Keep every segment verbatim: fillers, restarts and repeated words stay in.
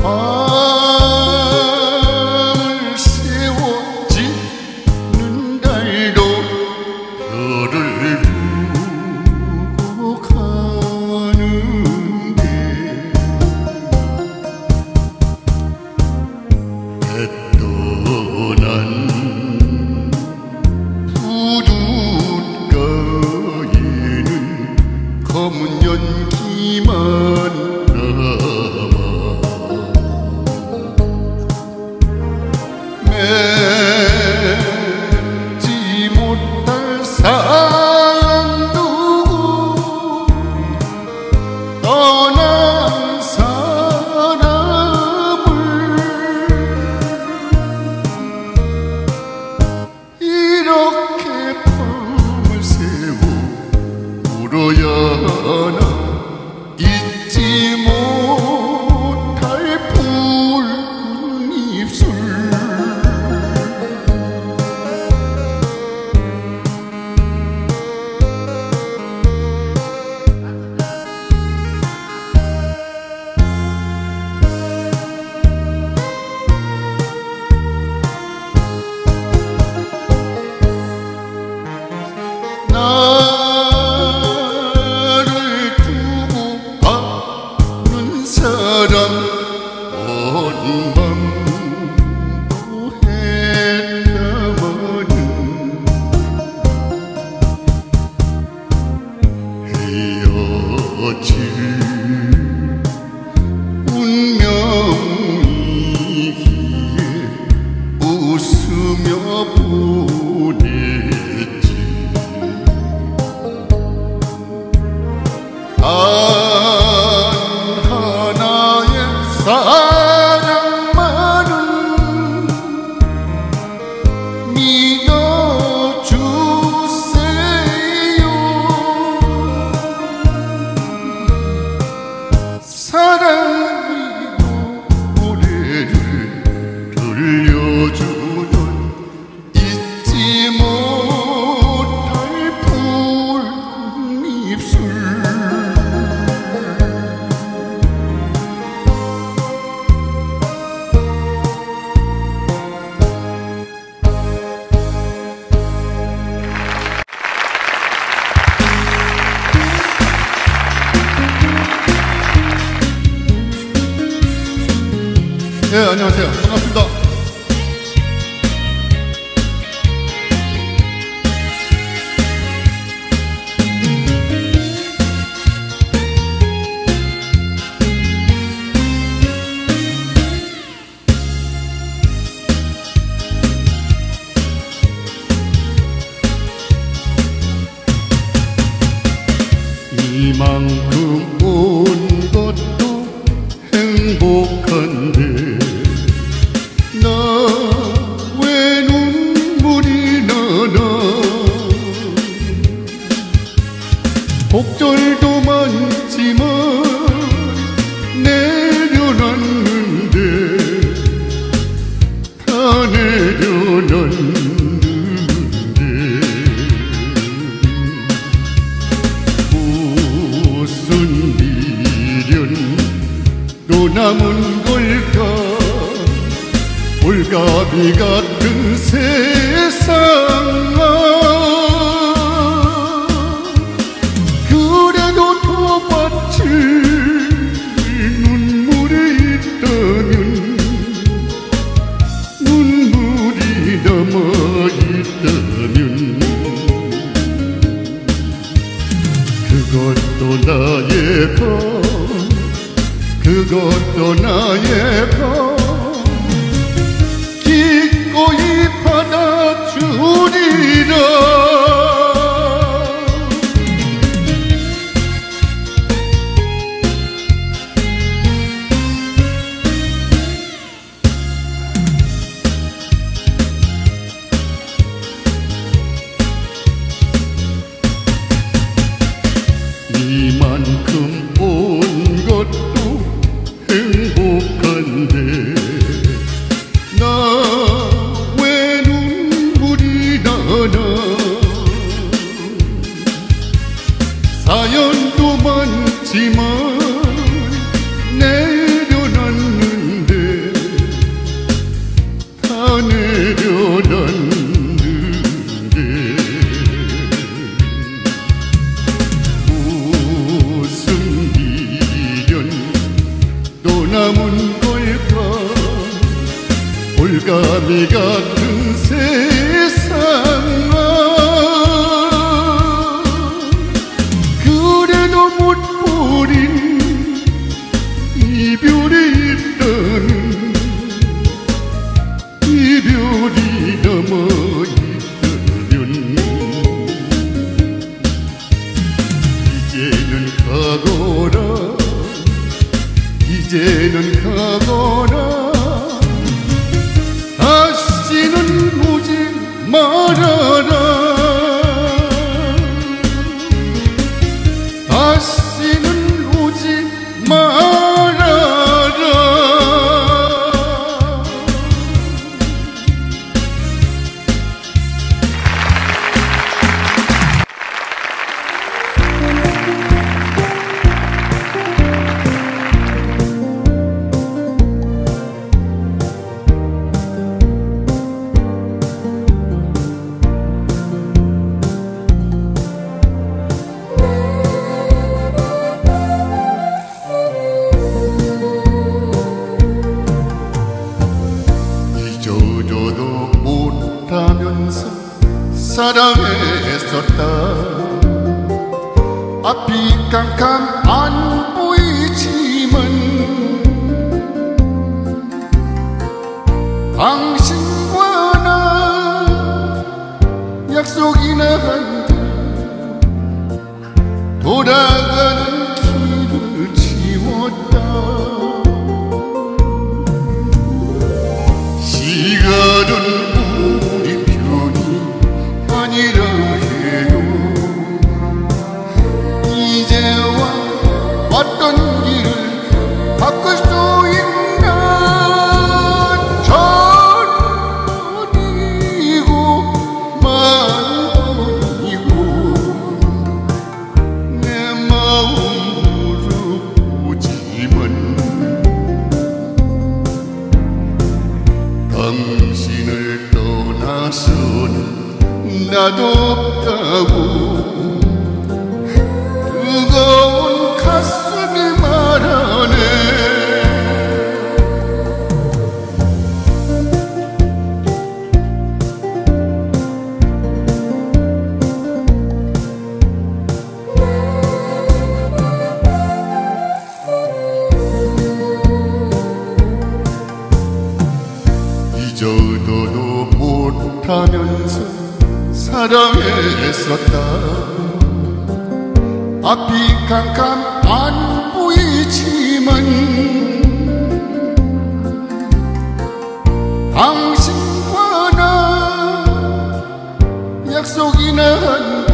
밤을 세워 짓는 달도 별을 두고 가는데 해 떠난 부둣가에는 검은 연기만 남아 맺지 못할 사랑 두고 떠난 사람을 이렇게 밤을 새워 울어야 하나 잊지 못할 붉은 입술 나를 두고 가는 사람 온 밤도 했다마는 헤어질 운명이기에 웃으며 보냈지. 단 하나의 사랑만은 믿어주세요. 사랑의 노래를 들려주던 잊지 못할 붉은 입술 네, 안녕하세요. 반갑습니다. 이만큼 온 것도 행복한데 나 왜 눈물이 나나. 곡절도 많지만 내려놨는데 다 내려놨는데 무슨 미련 또 남은 걸까. 올가비 같은 세상아. 그래도 더 바칠 눈물이 있다면 눈물이 남아있다면 그것도 나의 것 그것도 나의 것 기꺼이 받아주리라. 이만큼 온 것도 행복한데 나 왜 눈물이 나나. 사연도 많지만 내려놨는데 바람이 같은 세상아 그래도 못 버린 이별이 있다는 이별이 남아있다면 이제는 가거라 이제는 가거라 다시는 오지 말아라 다시는 오지 말아라 잊어줘도 못하면서 사랑했었다 앞이 깜깜 안 보이지만 당신과 나 약속이나 한다 돌아가는 길을 지웠다 시간은 우리 편이 아니라 해요 이제와 왔던 길을 바꿀 수 있나 전뿐이고 만뿐이고 내 마음으로 보지만 당신을 떠나선 나도 없다고 뜨거운 가슴이 말하네 잊어도 못하면서 사랑했었다 앞이 깜깜 안 보이지만 당신과 나 약속이나 한다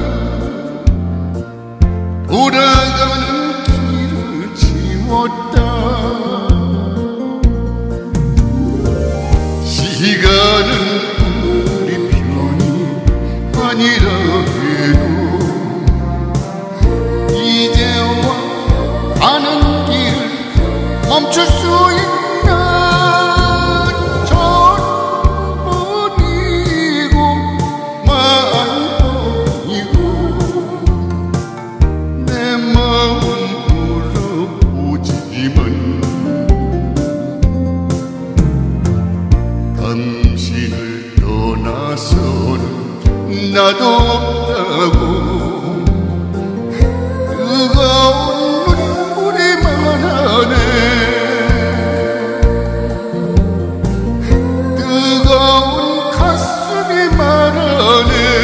돌아가는 길을 지웠다 시간은 우리 편이 아니라 해도 이제와 가는 길을 멈출 수 있나 전뿐이고 만뿐이고 내 마음으로 보지만 당신을 떠나선 나도 없다고 뜨거운 눈물이 말하네 뜨거운 가슴이 말하네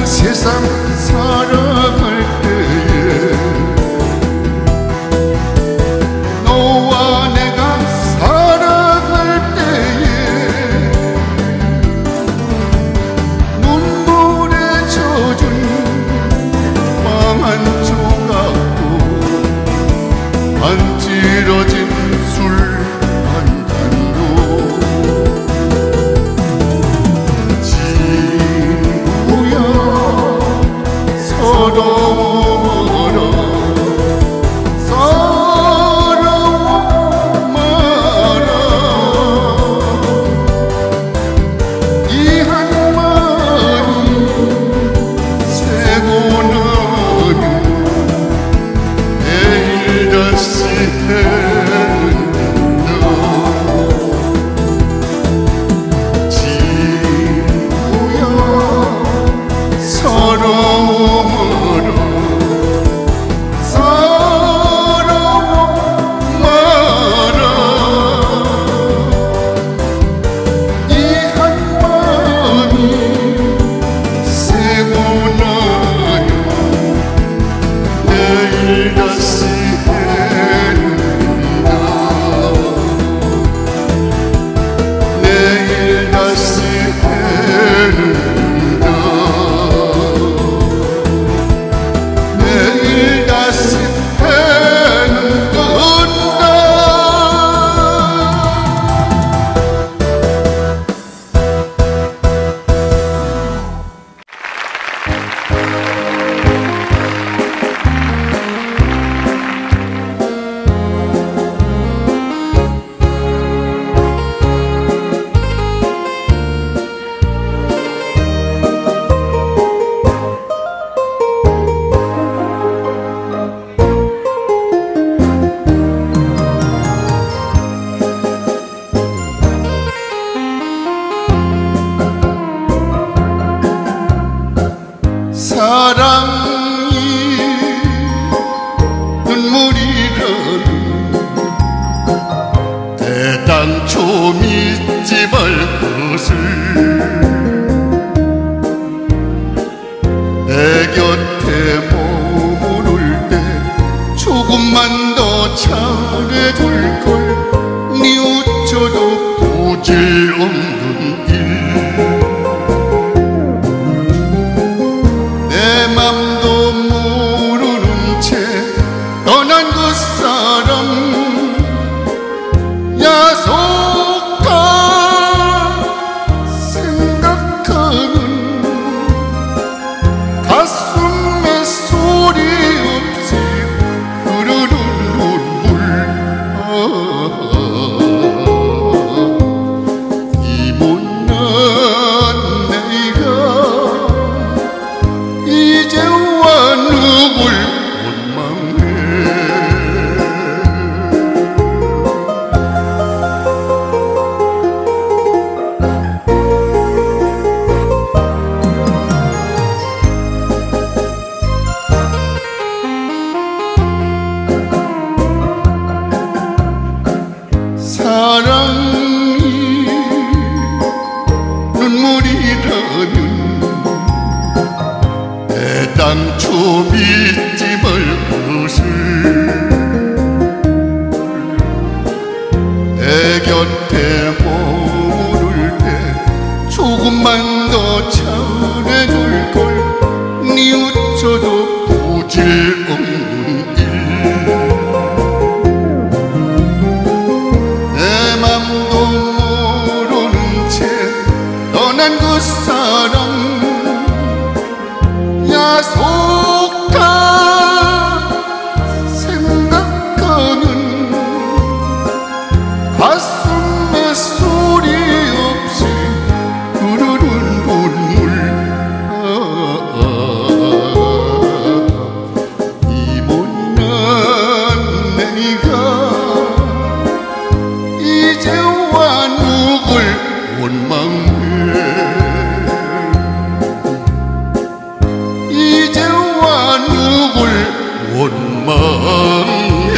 세상 살아갈 때에 너와 내가 살아갈 때에 눈물에 젖은 빵 한 조각도 반질러진 술 한 잔도 친구야 서로 멀어 서러워 마라 이 한마디 세고 나면 내일 다시 해는다 친구야 서러워 멀어 서러워 마라 이 한마디 세고 나면 내일 다시 해는다 내일 다시 해는다 내일 다시 해는다 사랑이 눈물이라는 애당초 믿지 말 것을 내 곁에 머무를 때 조금만 더 잘해줄걸 뉘우쳐도 부질없는 일 내 맘도 모르는 채 떠난 그 사람 야속한 생각하면 가슴에 소리 없이 흐르는 눈물 이 못난 내가 이제와 누굴 원망해 사랑이 눈물이라는 애당초 믿지 말 것을 내 곁에 머무를 때 조금만 더 잘해줄걸 뉘우쳐도 부질없는 일 내 맘도 모르는 채 떠난 그 사람 야속한 생각하면 가슴에 소리 없이 흐르는 눈물 이 못난 내가 이제와 누굴 원망해 이제와 누굴 원망해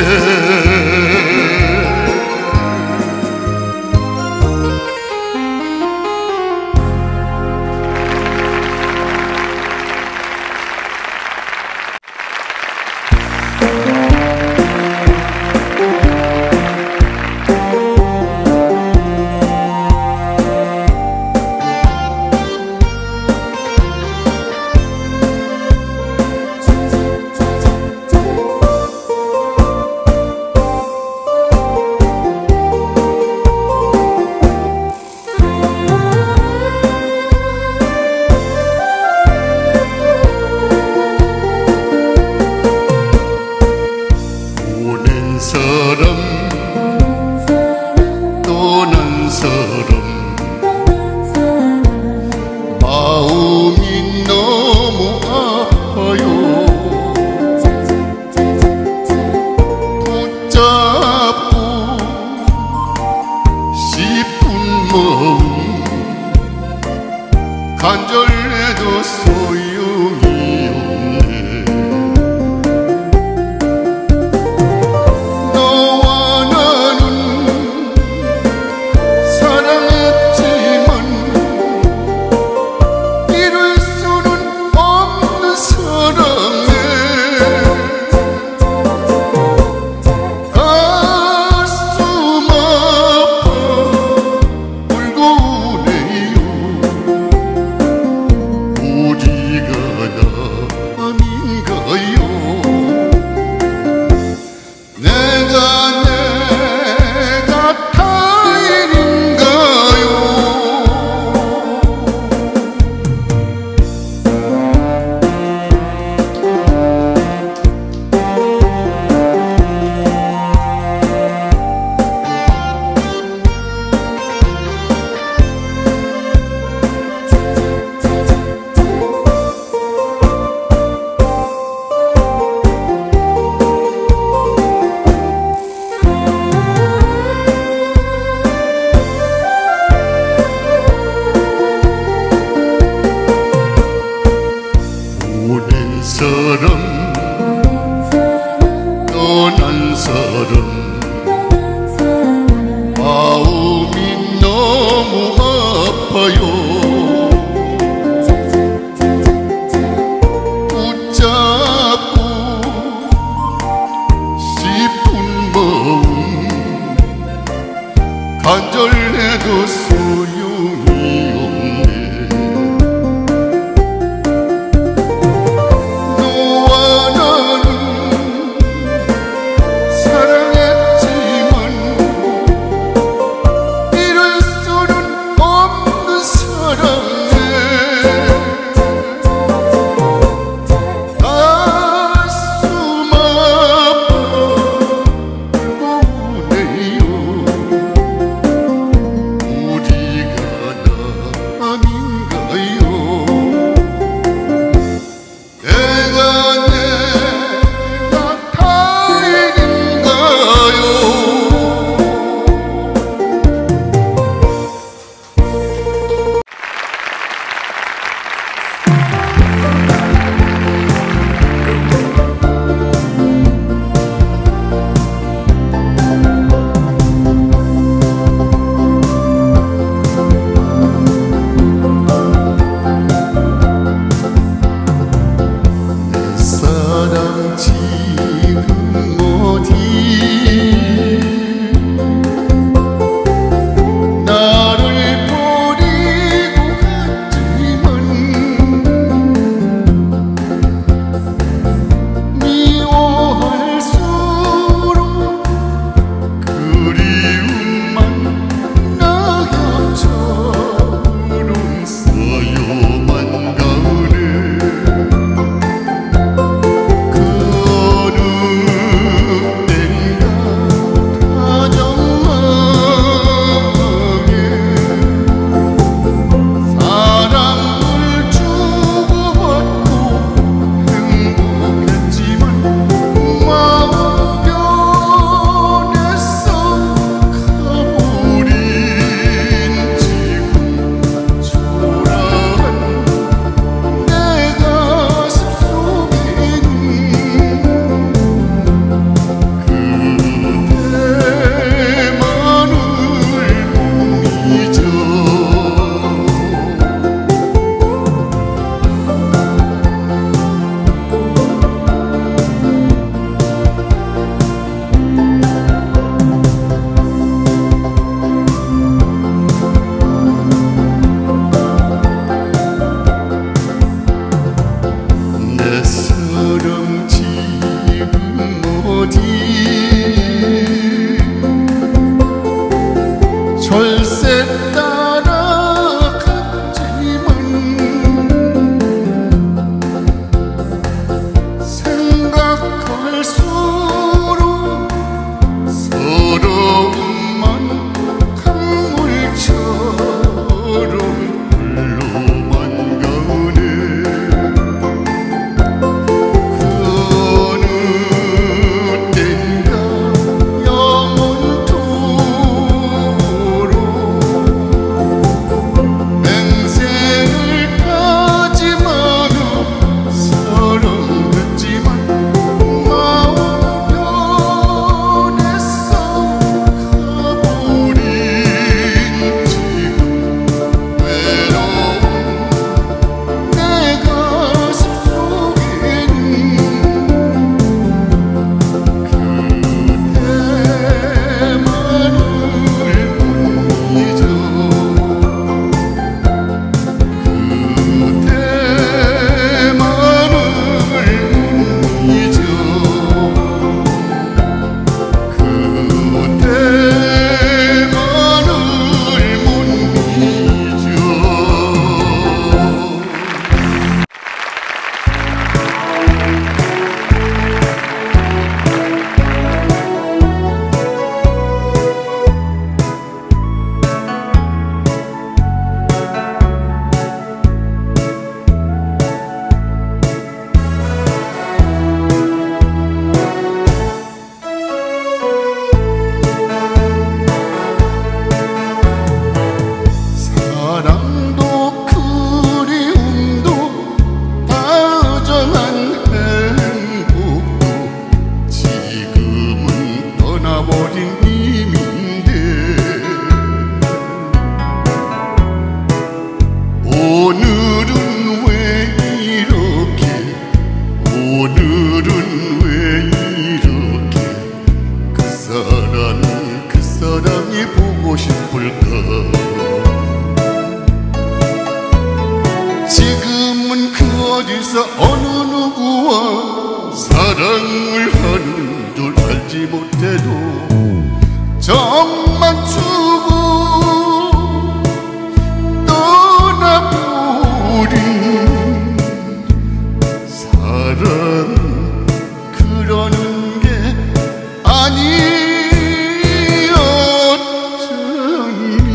어디서 어느 누구와 사랑을 하는 줄 알지 못해도 정만 주고 떠나버린 사랑 그러는 게 아니었잖니.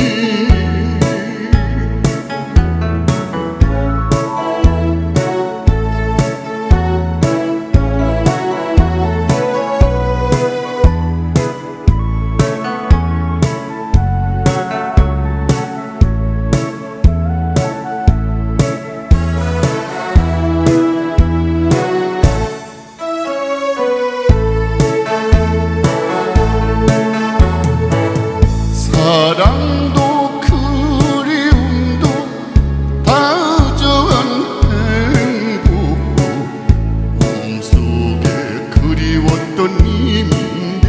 사랑도 그리움도 다정한 행복도 꿈속에 그리웠던 님인데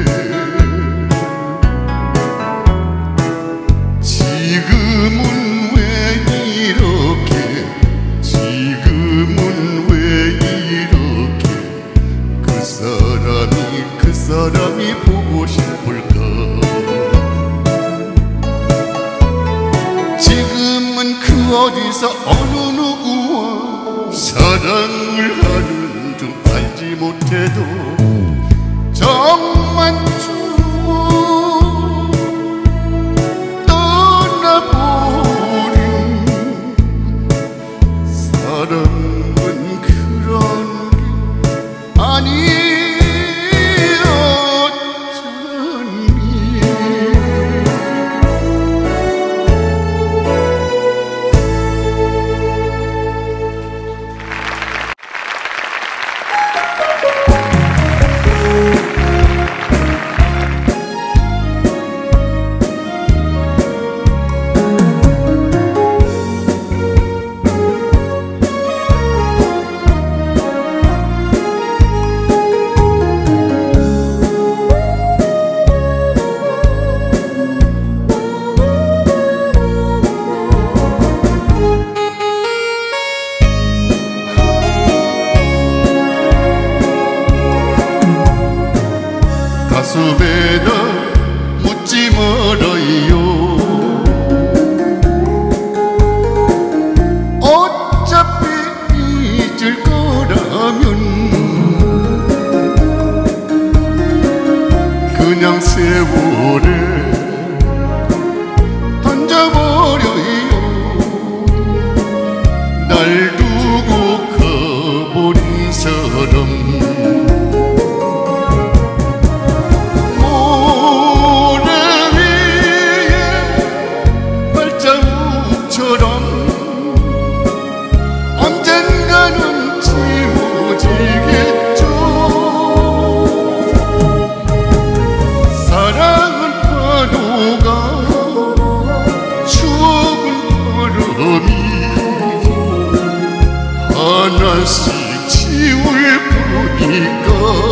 지금은 왜 이렇게 지금은 왜 이렇게 그 사람이 그 사람이 보고 싶을까. 그 어디서 어느 누구와 사랑을 하는 줄 알지 못해도 정만 주고 떠나버린 사랑은 그런 게 아니었잖니. 가슴에다 묻지 말아요. 어차피 잊을 거라면 그냥 세월에 던져버려요. 날 두고 가버린 사람 언젠가는 지워지겠죠. 사랑은 파도가 추억은 바람이 하나씩 지울 거니까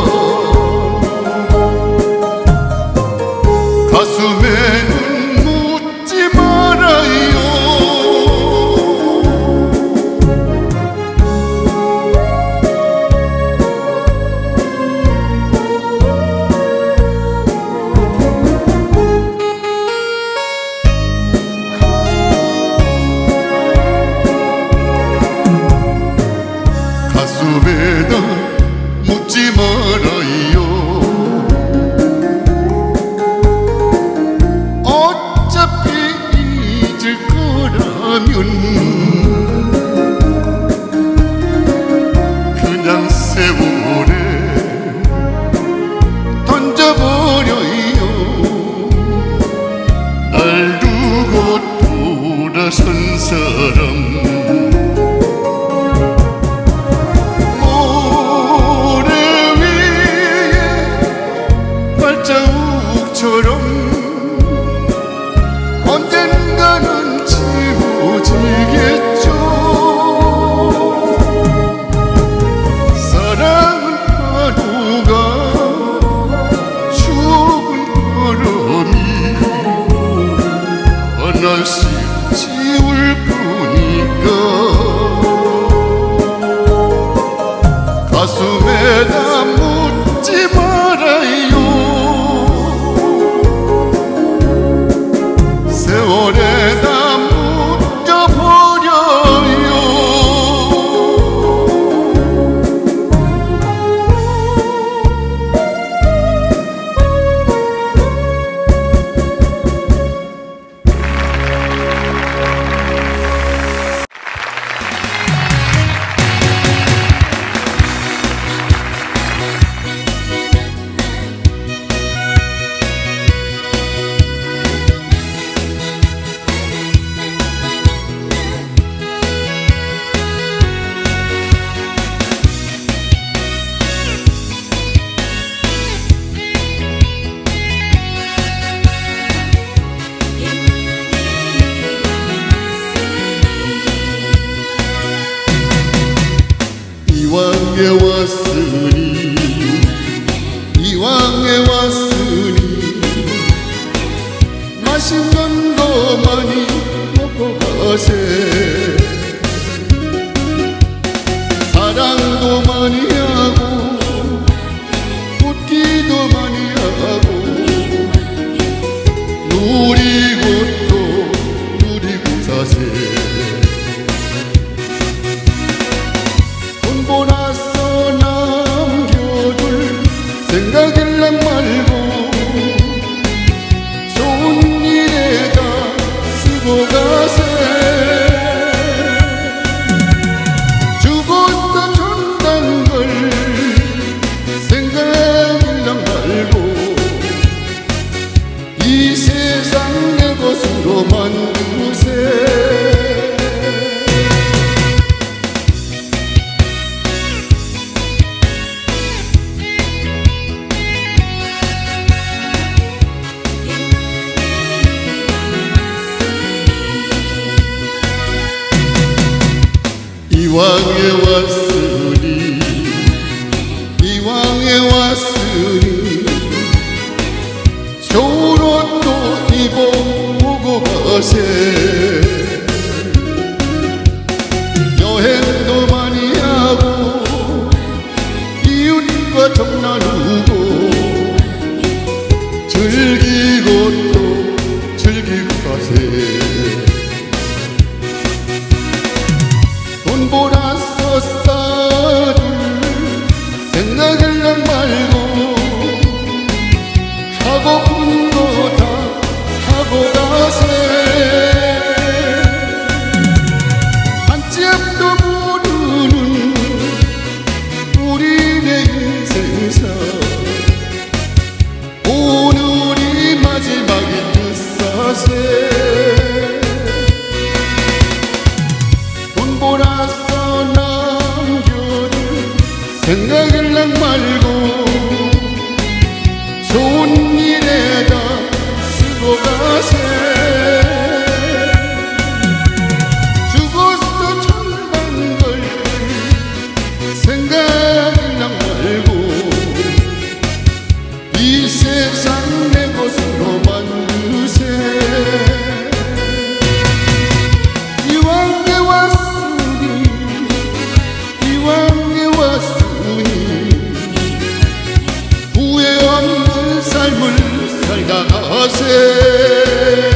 가슴에는 묻지 말아요. 가슴에다 묻지 말아요. 이왕에 왔으니 이왕에 왔으니 맛있는 거 많이 먹고 가세. 사랑도 많이 하고 웃기도 많이 하고 누리고 또 누리고 사세. 돈 벌어서 남겨둘 생각일랑 말고 좋은 일에다 쓰고 가세. 죽어서 준단 걸 생각일랑 말고 이 세상 내 것으로 만드세. 이왕에 왔으니 이왕에 왔으니 좋은 옷도 입어보고 가세. 여행도 많이 하고 이웃과 정 나누고 즐기고 또 즐기고 가세. 돈 벌어서 싸줄 생각을랑 말고 하고픈 거 다 하고 가세. 한 치 앞도 모르는 우리네 인생사 오늘이 마지막인 듯 사세. 돈 벌어서 남겨둔 생각을랑 말고 좋은 일에다 쓰고 가세. 죽어서 천만 걸 생각을랑 말고 이 세상 내 것으로 만드세. 이왕에 왔으니 이왕에 왔으니 후회 없는 삶을 살다 가세.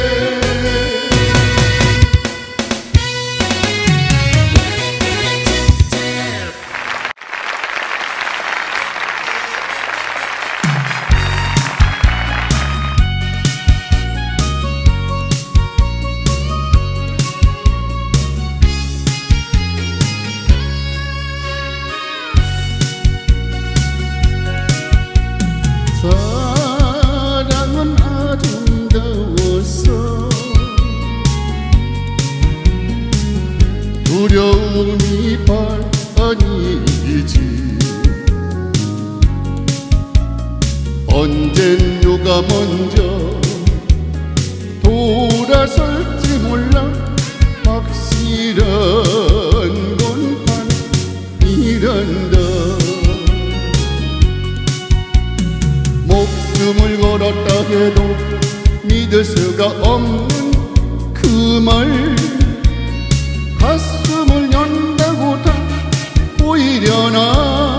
사랑은 아름다워서 두려움이 반이지. 언젠 누가 먼저 돌아설지 몰라. 확실한 건 반이란다. 목숨을 걸었다 해도 믿을 수가 없는 그 말. 가슴을 연다고 다 보이려나.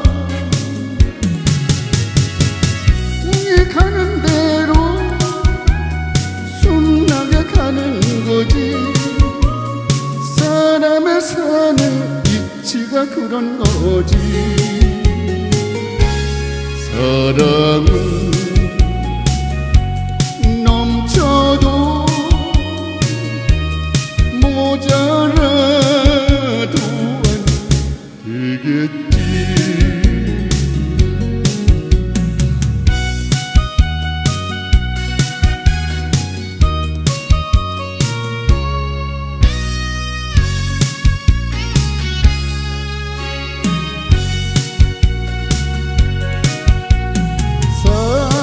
이 가는 대로 숨나게 가는 거지. 사람의 사는 이치가 그런 거지. 사랑은 넘쳐도 모자라도 안 되겠지. 사랑은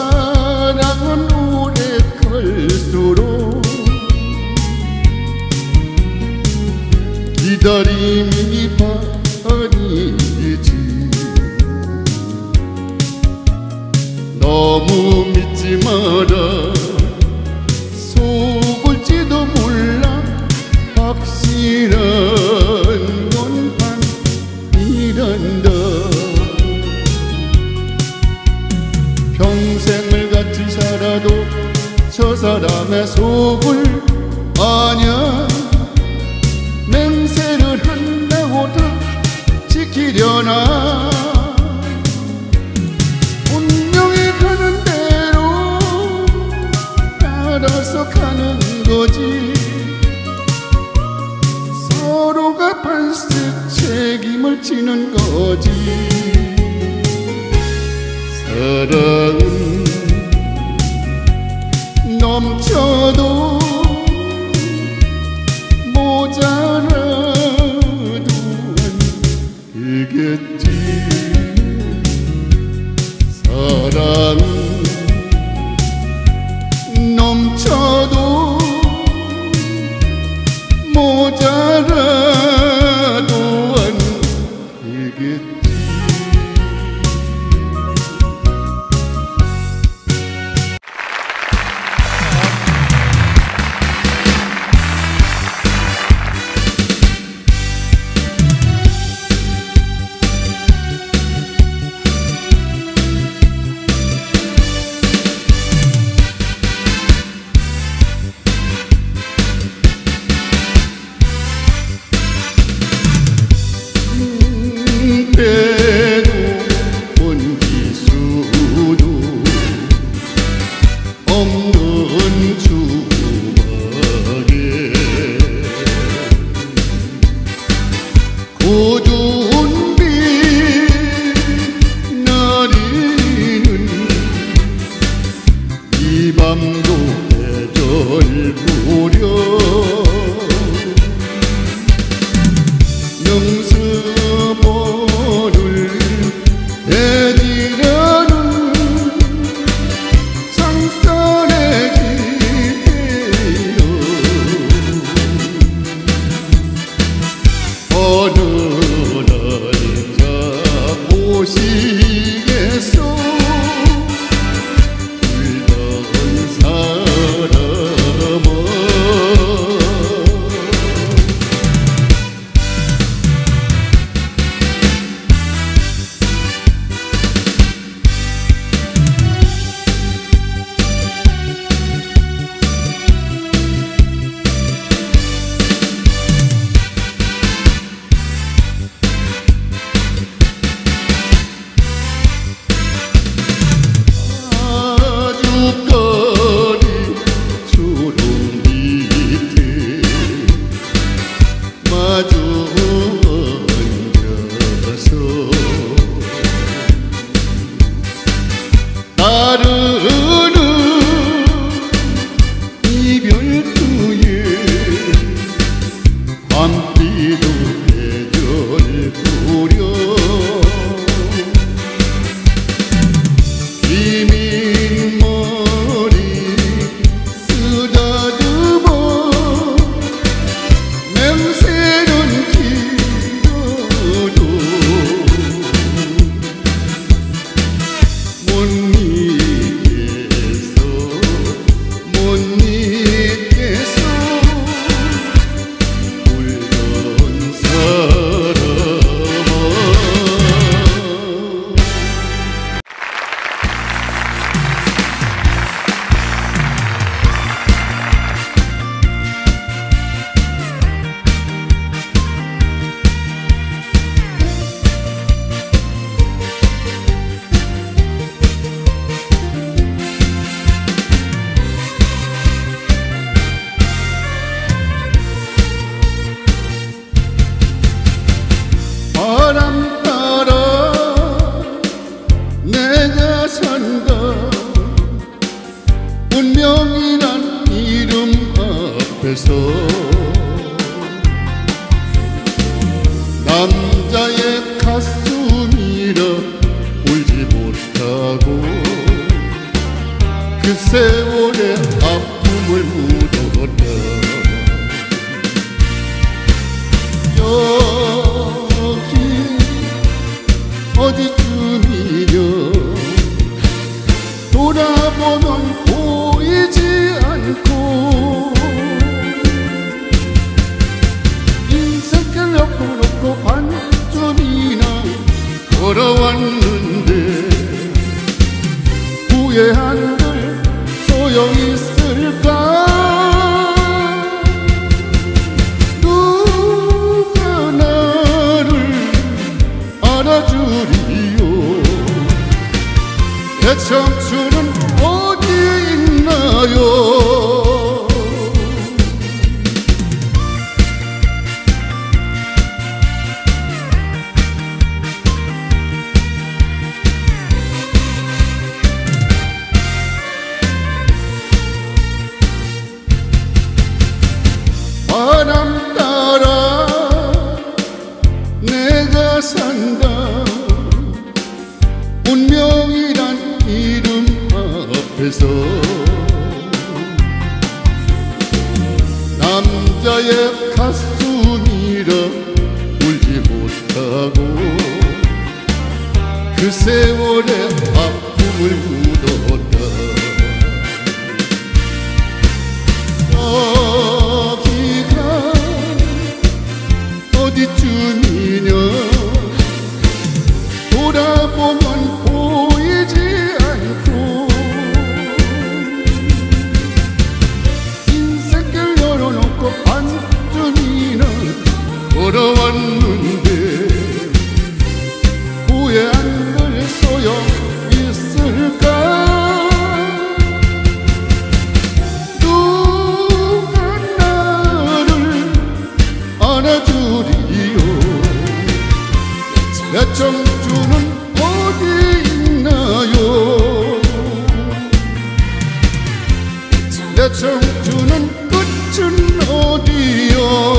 한다. 평생을 같이 살아도 저 사람의 속을 아냐. 맹세를 한다고 다 지키려나. 운명이 가는 대로 따라서 가는 거지. 서로가 반씩 책임을 지는 거지. 사랑은 넘쳐도 모자라도 안 되겠지. 사랑은 넘쳐도 모자라도 안 되겠지. 배도 먼지수도 없는 주막에 고준 빛 나리는 이 밤도 해절 부려. 능수보를 대지라는 상선의 지대요. 어느 날인가 보시겠소. 울던 사람아. 아주거리 초록 밑에 마주 앉아서 따르는 이별투에 밤비도 계절 부려. 이미 머리 쓰다듬어 냄새는 길어도 못 잊겠어. 못 잊겠어. 울던 사람아. 바람 따라 내가 산다. 운명이란 이름 앞에서 남자의 가슴이라 울지 못하고 그 세월의 아픔을 묻었다. 여기 어디쯤이며 돌아보면 보이지 않고 인생길 옆으로 놓고 반쯤 걸어왔는데 후회한들 소용있을까? 누가 나를 알아주리요? 내 청춘은 어디 있나요? 바람 따라 내가 산다. 운명이란 이름 앞에서 남자의 가슴이라 울지 못하고 그 세월의 아픔을 묻었다. 어디쯤이냐? 돌아보면 보이지 않고 인생길 열어놓고 반쯤이나 걸어왔는데 후회한들 소용있을까? 누가 나를 안아주리요? 내 청춘은 어디 있나요? 내 청춘은 끝은 어디요?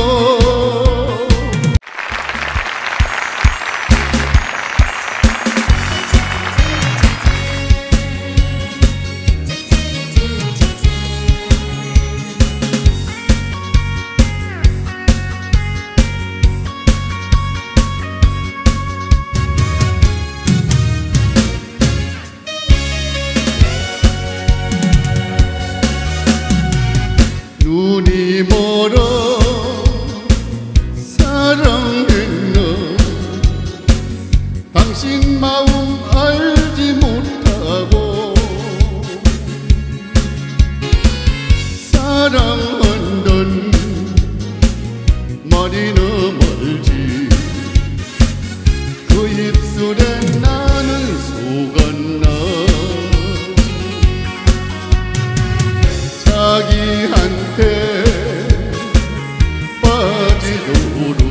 눈이 멀어 사랑했나? 당신 마음 알지 못하고 사랑한다는 말이나 말지 그 입술에 나는 속았나? 자기한테 빠지도록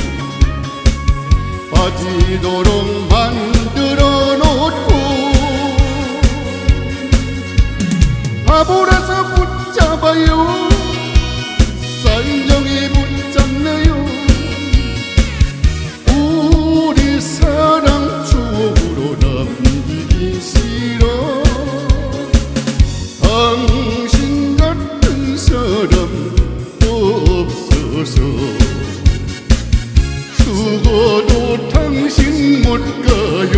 빠지도록 만들어 놓고 바보라서 붙잡아요. 쌀정이 붙잡네요. 우리 사랑 추억으로 남기기 싫어. 당신 같은 사람 없어서 죽어도 당신 못 가요.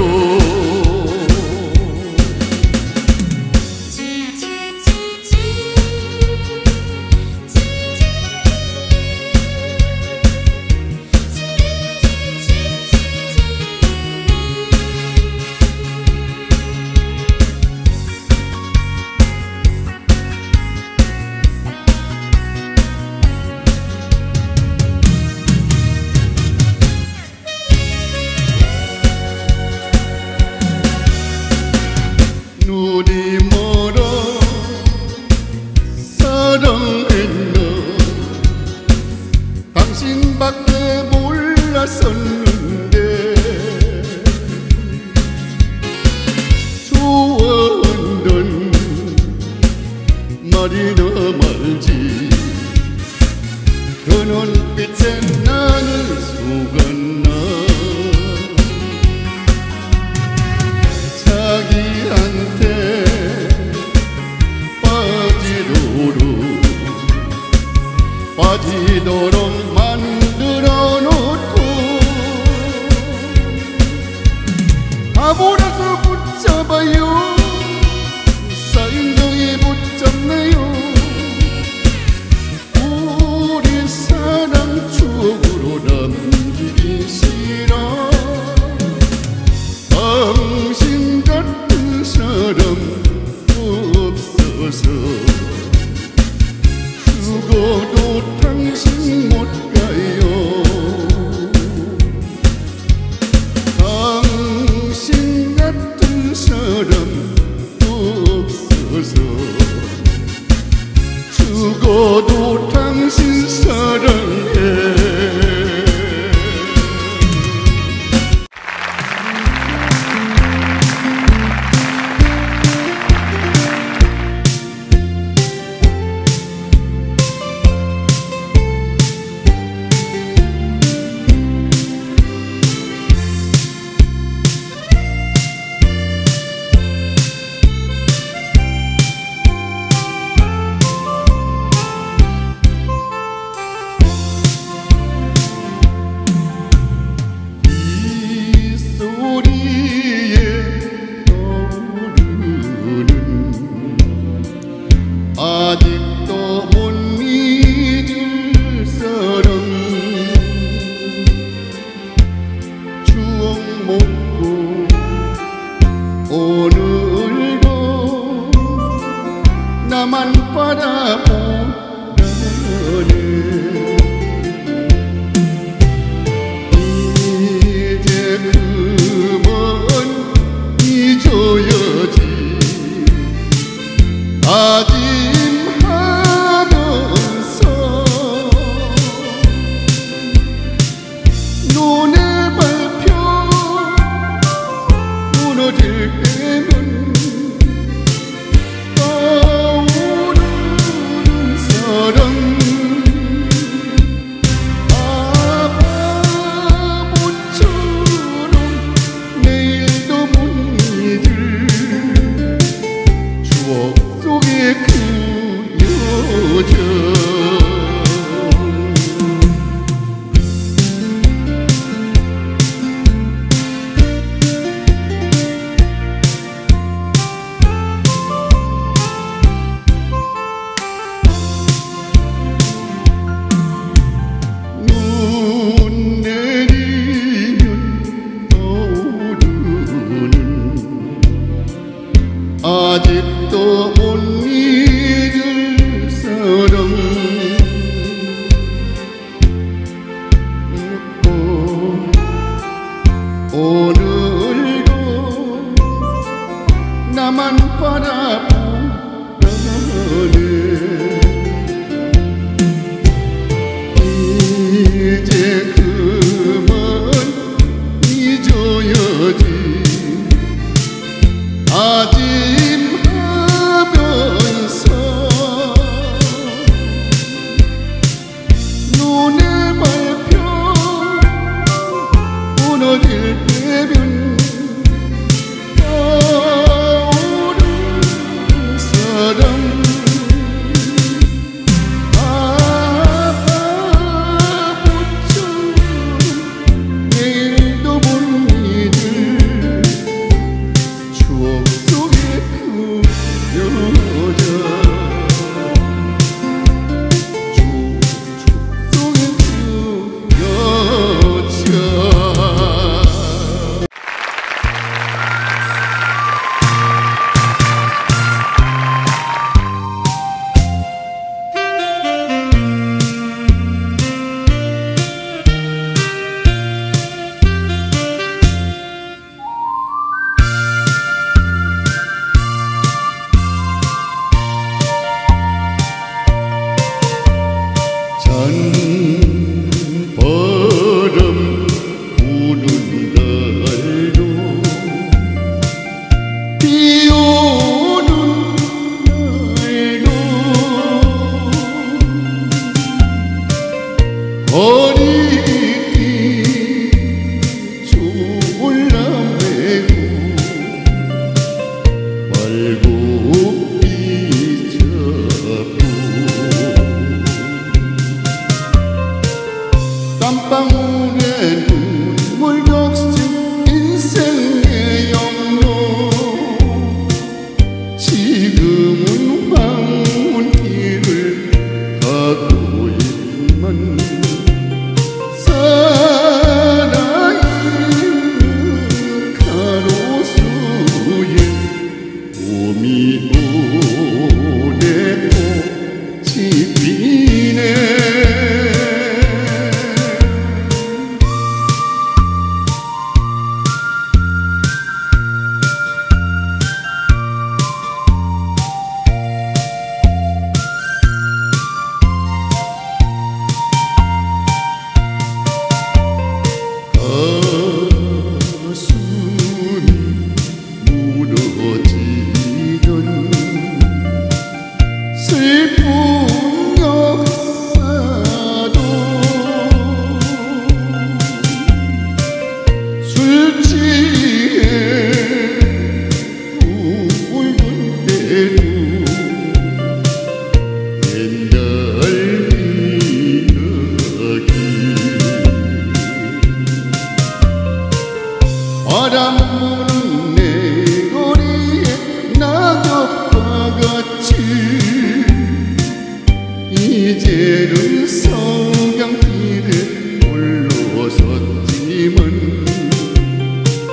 눈이 멀어 사랑했나? 당신밖에 몰랐었는데 좋아한단 말이나 말지 그 눈빛에 나는 속았나? 자기한테 빠지도록 빠지도록 만들어 놓고 바보라서 붙잡아요. 쌀정이 붙잡네요. 우리 사랑 추억으로 남기기 싫어. 먹고 오늘도 나만 바라보라네. 이제 그만 잊어야지. 다짐하면서 눈에 밟혀 무너질 때면 떠오르는 사랑. 아바보처럼 내일도 못 잊을 추억 속의 그 여자. 눈 내리면 떠오르는 아직도 못 잊을 사랑. 묻고 오늘도 나만 바라보라네. 이제 그만 잊어야지. 다짐하면서 눈에 밟혀 무너질 때면 떠오르는 사랑. 아바보처럼 내일도 못 잊을 추억 속의 그 여자. 추억 속의 그 여자. 찬바람 부는 날도 비오는 날도 허리띠 졸라매고 발굽이 잡고 땀방울에 눈물 적신 인생의 영로. 지금은 황혼길을 가고 있만 살아있는 가로수에 봄이 오래 꽃이 피네. 가슴이 무너지던 슬픈 역사도 술 취해 울던 때도 옛날 이야기. 바람 부는 내 거리에 낙엽과 같이 이제는 성경길에 올라섰지만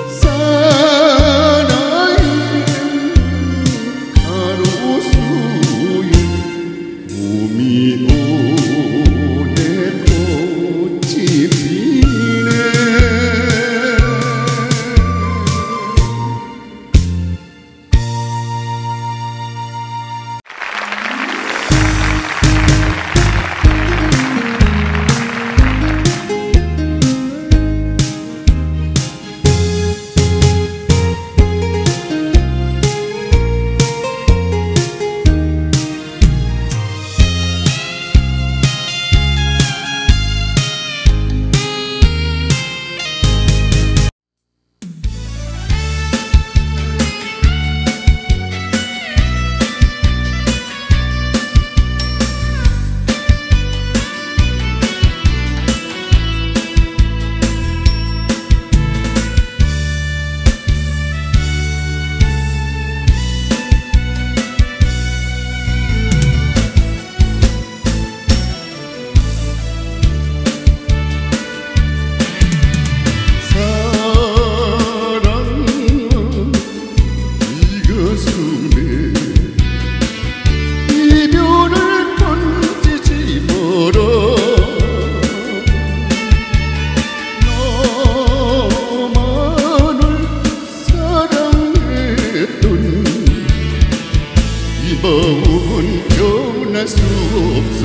마음은 변할 수 없어.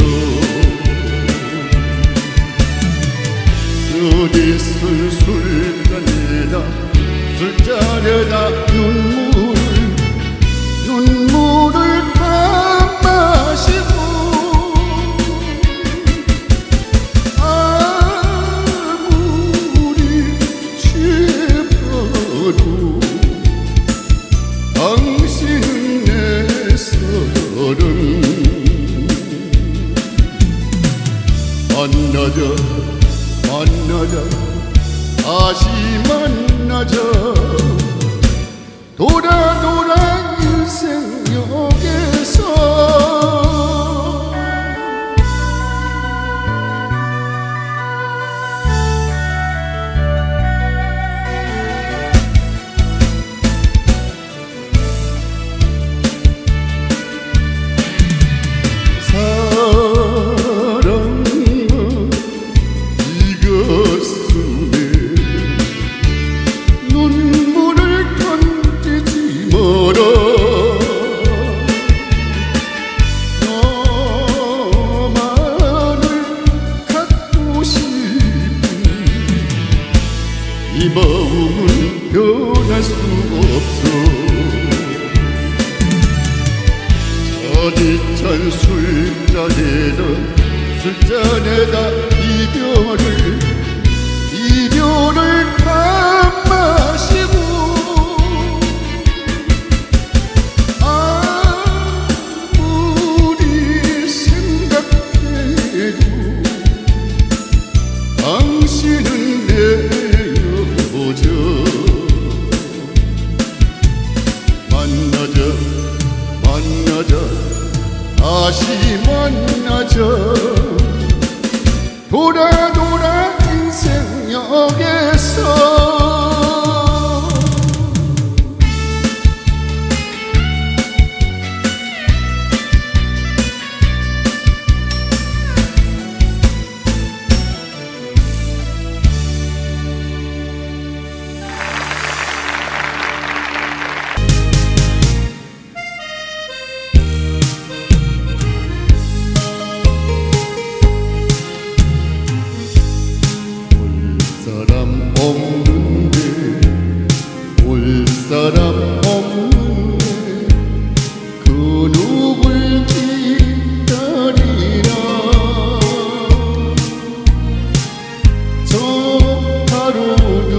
어디서 술잔에다 술잔에다 눈물을 눈물을 다 마시고 아무리 취해봐도 당신은 내 사랑. 만나자 만나자 다시 만나자 돌아 돌아 인생역에서. 이 마음은 변할 수 없어. 차디찬 술잔에다 술잔에다 이별을 이별을 다 마시고 아무리 생각해도 당신은 내 만나자 만나자 다시 만나자 돌아 돌아 인생역에서. 없는데 올 사람 없는데 그 누굴 기다리나. 저 하루는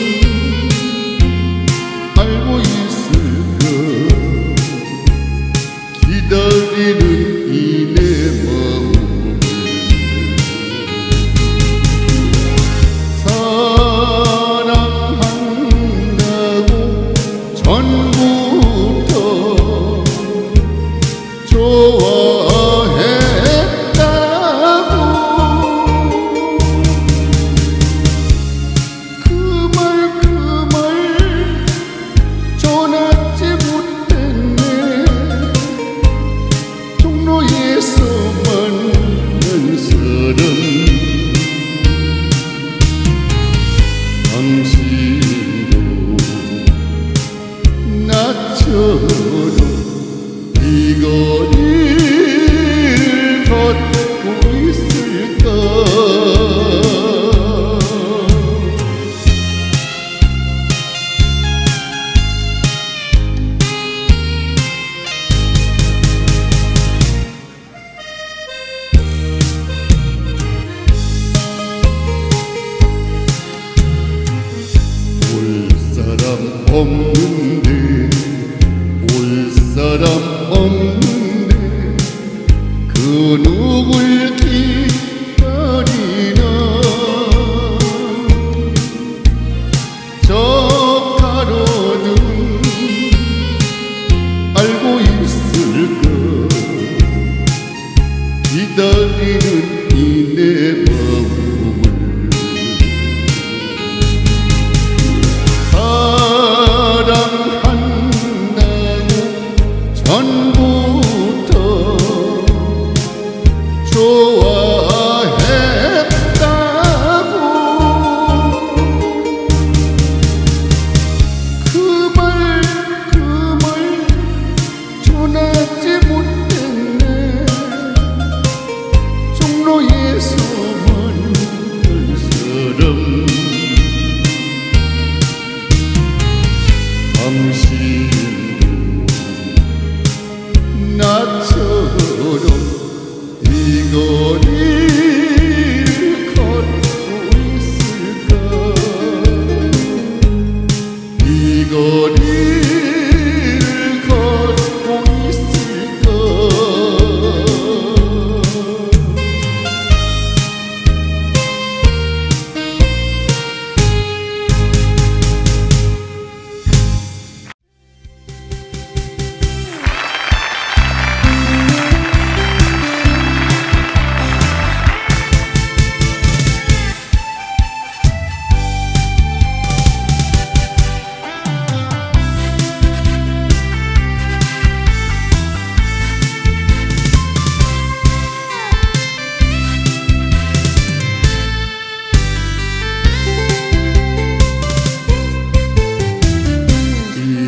알고 있을까 기다리는 이 내 마음. 전부터 좋아했다고 그 말 그 말 전하지 못했네. 종로에서 만난 사람 당신도 나처럼 이 거리를 걷고 있을까. 올 사람 없는데 올 사람 없는데 그 누굴 기다리나. 저 가로등 알고 있을까 기다리는 이 내 마음을. 사랑한다고 전부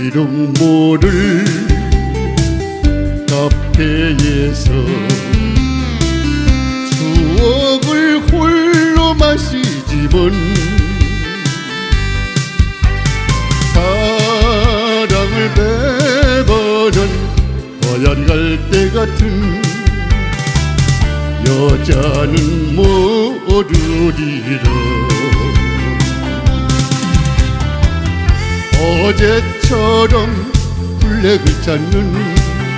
이름 모를 카페에서 추억을 홀로 마시지만 사랑을 베버는 하얀 갈대 같은 여자는 모르리라. 어제처럼 블랙을 찾는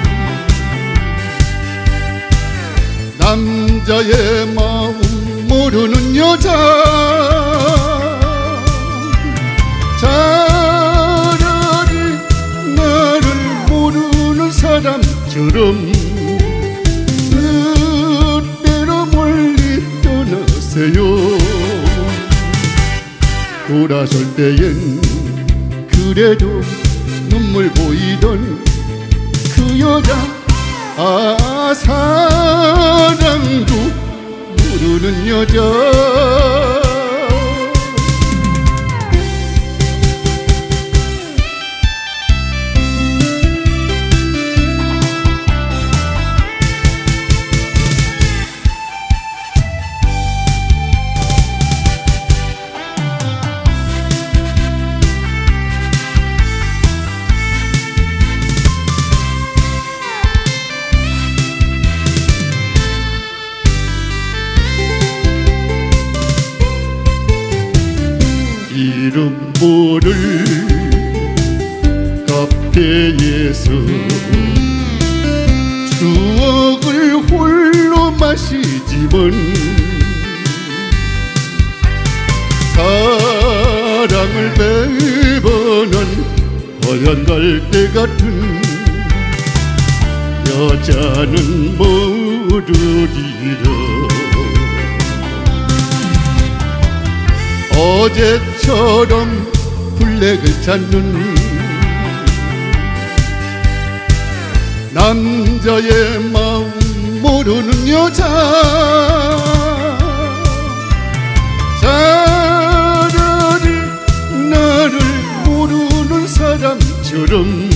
남자의 마음 모르는 여자. 차라리 나를 모르는 사람처럼 뜻대로 멀리 떠나세요. 돌아설 때엔 그래도 눈물 보이던 그 여자. 아, 사랑도 모르는 여자. 이름 모를 카페에서 추억을 홀로 마시지만 사랑을 베버는 하얀 갈대 같은 여자는 모르리라. 어제처럼 블랙을 찾는 남자의 마음 모르는 여자. 차라리 나를 모르는 사람처럼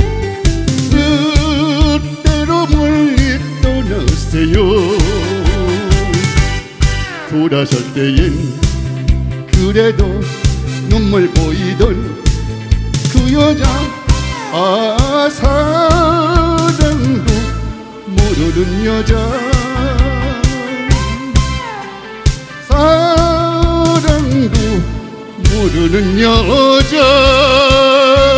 뜻대로 멀리 떠나세요. 돌아설 때엔 그래도 눈물 보이던 그 여자. 아, 사랑도 모르는 여자. 사랑도 모르는 여자.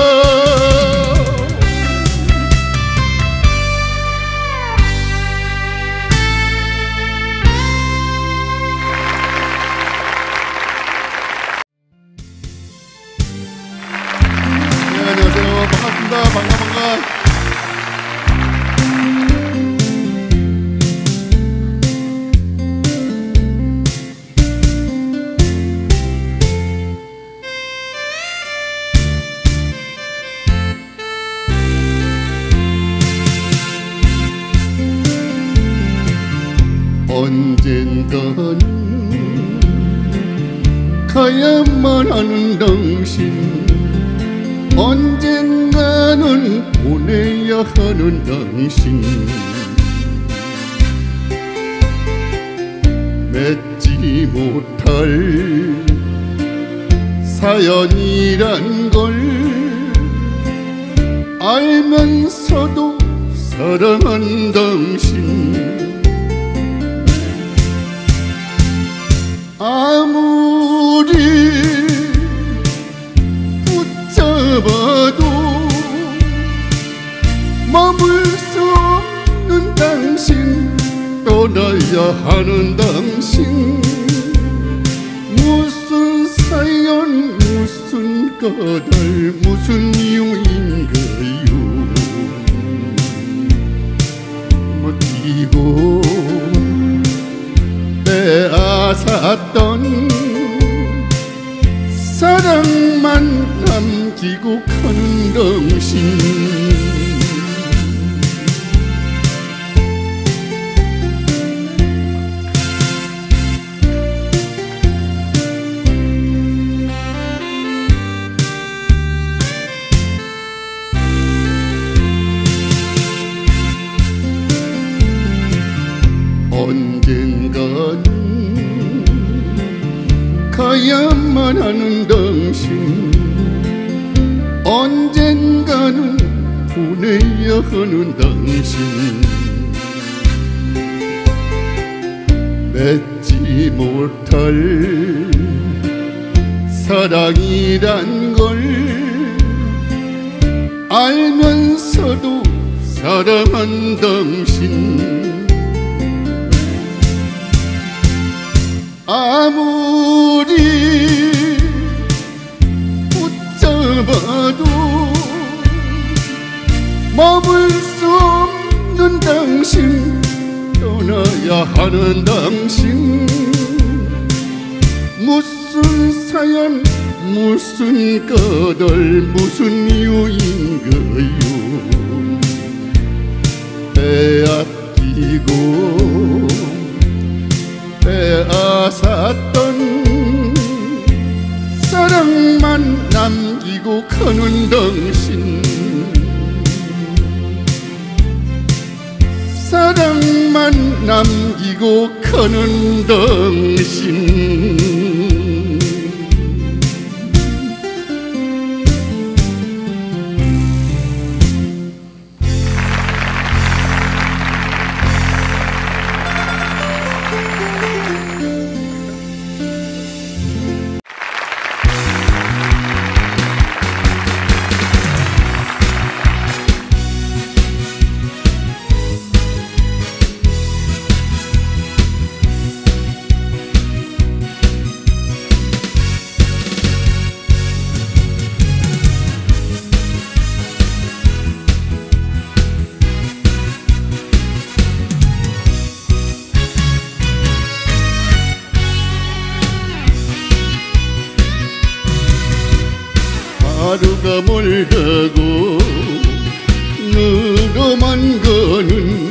안녕하세요. 반갑습니다. 반가 반가. 언젠가는 가야만 하는 당신, 언젠가는 보내야 하는 당신. 맺지 못할 사연이란 걸 알면서도 사랑한 당신. 아무리 붙잡아도 머물 수 없는 당신, 떠나야 하는 당신. 무슨 사연 무슨 까닭 무슨 이유인가요? 못이고 빼앗았던 사랑만 남기고 가는 당신. 살아야만 하는 당신, 언젠가는 보내야 하는 당신, 맺지 못할 사랑이란 걸 알면서도 사랑한 당신, 아무리 붙잡아도 머물 수 없는 당신, 떠나야 하는 당신, 무슨 사연 무슨 까닭 무슨 이유인가요? 빼앗기고 빼앗았던 사랑만 남기고 가는 당신, 사랑만 남기고 가는 당신. 하루가 멀다고 늘어만 가는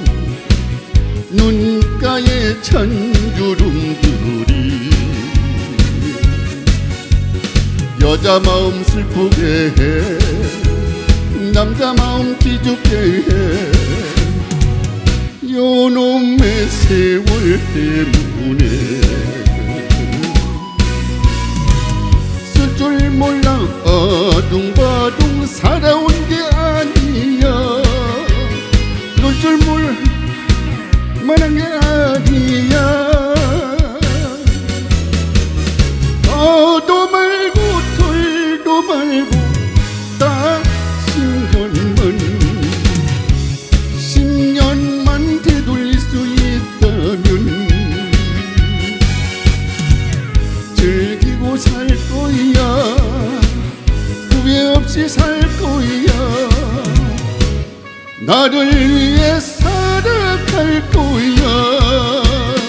눈가에 찬 주름들이 여자 마음 슬프게 해, 남자 마음 기죽게 해. 요놈의 세월 때문에 쓸 줄 몰라 아둥바둥 살아온 게 아니야, 놀 줄 몰 만한 게 아니야. 더도 말고 덜도 말고 딱 십년만 십년만 되돌릴 수 있다면 즐기고 살 거야, 후회 없이 살 거야. 나를 위해 살아갈 거야.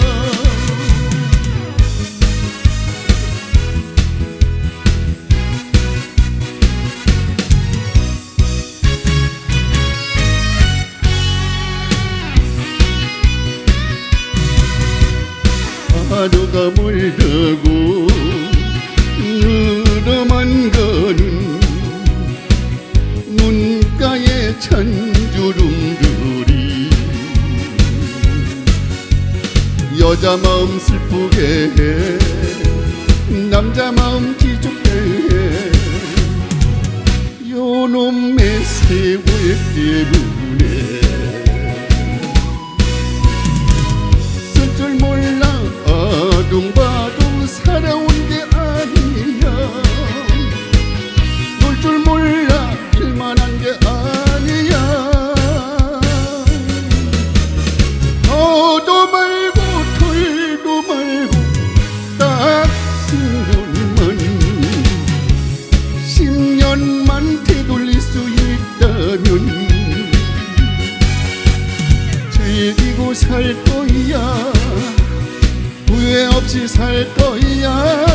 하루가 멀다고 늘어만 가는 눈가에 찬 주름들이 여자 마음 슬프게 해, 남자 마음 기죽게 해. 요놈의 세월 때문에 쓸 줄 몰라 아둥바둥 살아온 게 아니야, 놀 줄 몰라 일만 한 게 아니야. 더도 말고 덜도 말고 딱 십년만 십년만 되돌릴 수 있다면 즐기고 살 거야, 후회 없이 살 거야.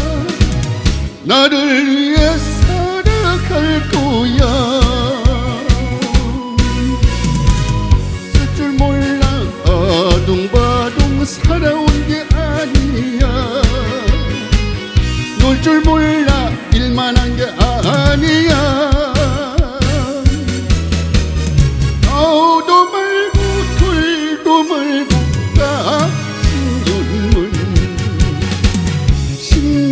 나를 위해 살아갈 거야. 쓸 줄 몰라 아둥바둥 살아온 게 아니야, 놀 줄 몰라 일만 한 게 아니야. 더도 말고 덜도 말고 딱 십년만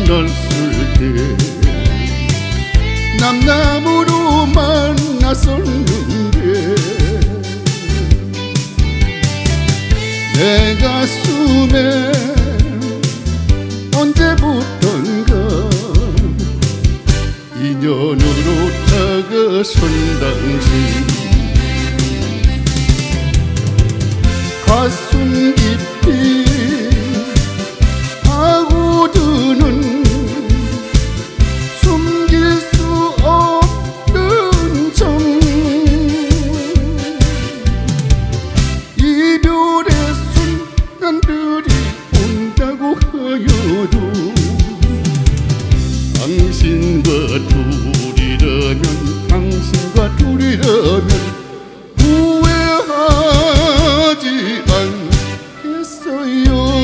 만났을 때 남남으로 만났었는데 내 가슴에 언제부턴가 인연으로 다가선 당신 가슴 깊이 파고드는 숨길 수 없는 정 이별의 순간들이 온다고 하여도 당신과 둘이라면 당신과 둘이라면 후회하지 않겠어요.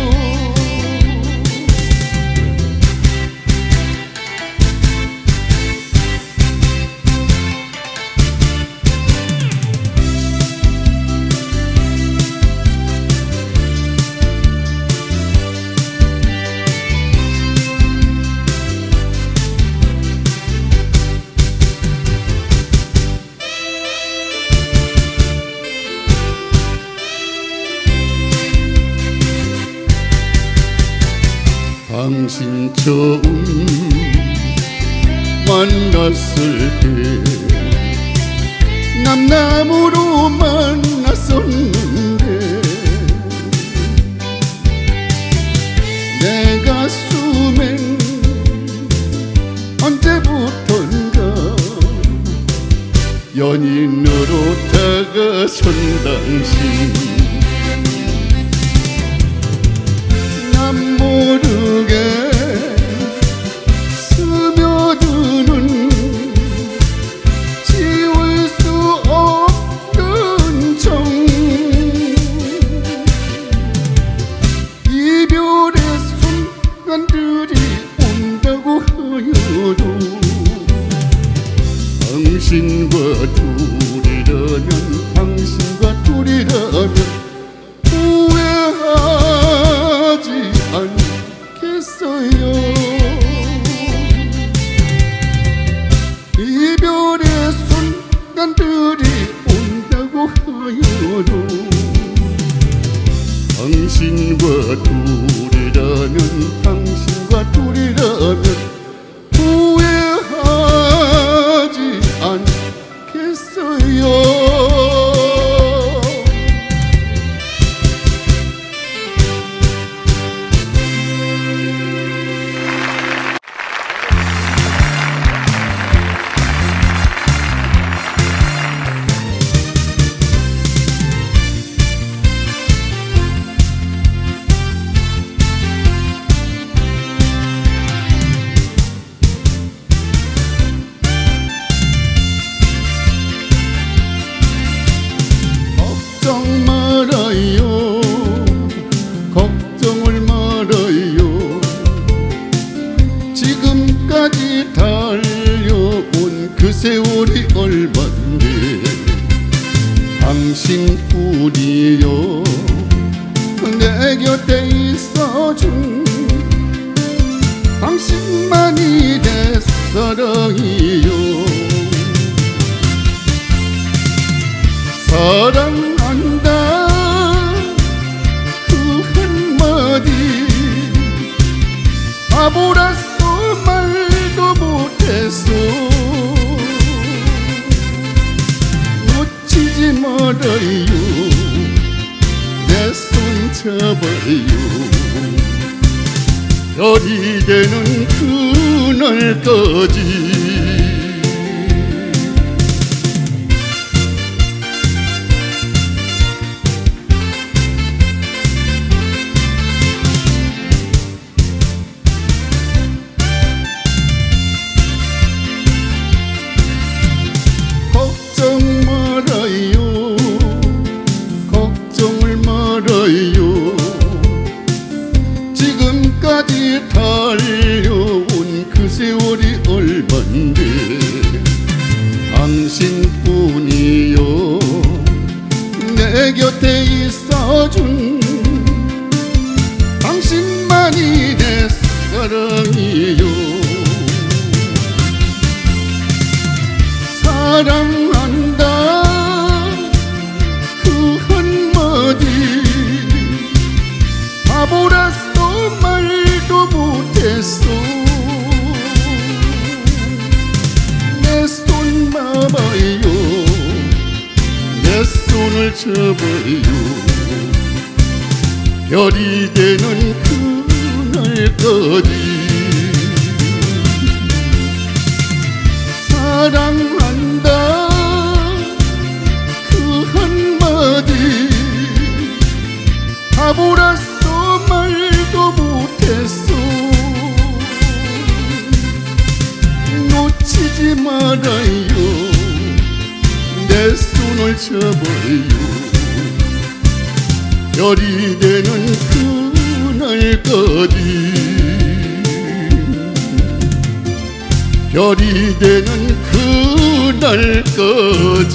당신 처음 만났을 때 남남으로 만났었는데 내 가슴엔 언제부턴가 연인으로 다가선 당신 난 모르게 스며드는 지울 수 없는 정 이별의 순간들이 온다고 하여도 당신과 둘이라면 당신과 둘이라면 후회하지 않겠어요. 이별의 순간들이 온다고 하여도 당신과 둘이라면 당신과 둘이라면 후회하지 않겠어요. 걱정 말아요 걱정을 말아요 지금까지 달려온 그 세월이 얼만데 당신뿐이요 내 곁에 있어준 당신만이 내 사랑이요 사랑한다 그 한마디 바보라서 말도 못했어 놓치지 말아요 내 손 잡아요 별이 되는 그날까지 걱정을 말아요 지금까지 달려온 그 세월이 얼만데 당신뿐이요 내 곁에 있어준 당신만이 내 사랑이 마마이요. 사랑한다 그 한마디 바보라서 말도 못했어. 내 손 마마이요 내 손을 잡아요. 별이 되는 그날까지 사랑한다 그 한마디 바보라서 말도 못했어. 놓치지 말아요 내 손을 잡아요. 별이 되는 그날까지 별이 되는 그날까지.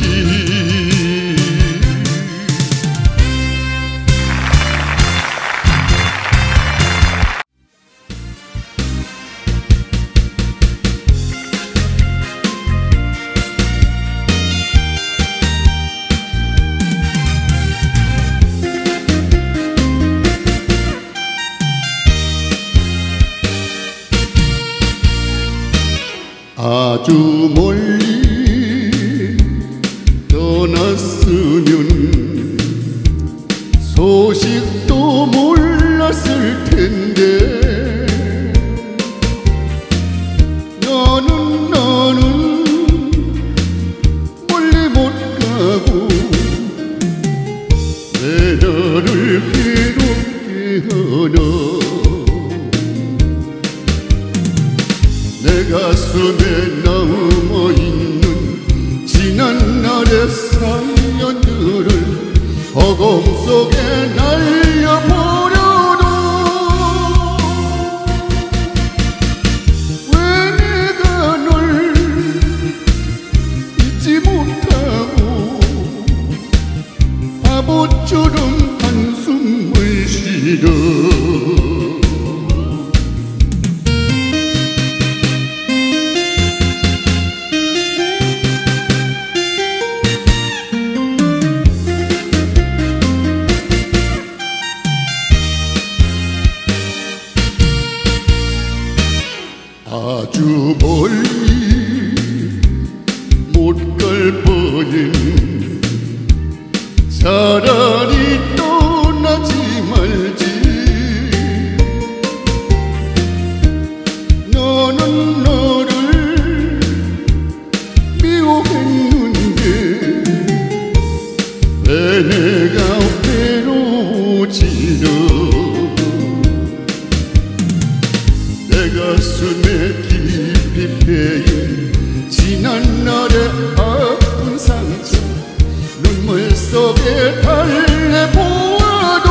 아주 멀리 떠났으면 소식도 몰랐을 텐데 너는 너는 멀리 못 가고 왜 나를 괴롭게 하나. 내 가슴에 남아있는 지난날의 사연들을 허공 속에 날려버려도 왜 내가 널 잊지 못하고 바보처럼 한숨을 쉬려. 아주 멀리 못 갈 뻔인 차라리 떠나지 말지. 너는 너를 미워했는데 왜 내가 외로워지려. 내 가슴에 깊이 패인 지난날의 아픈 상처 눈물 속에 달래보아도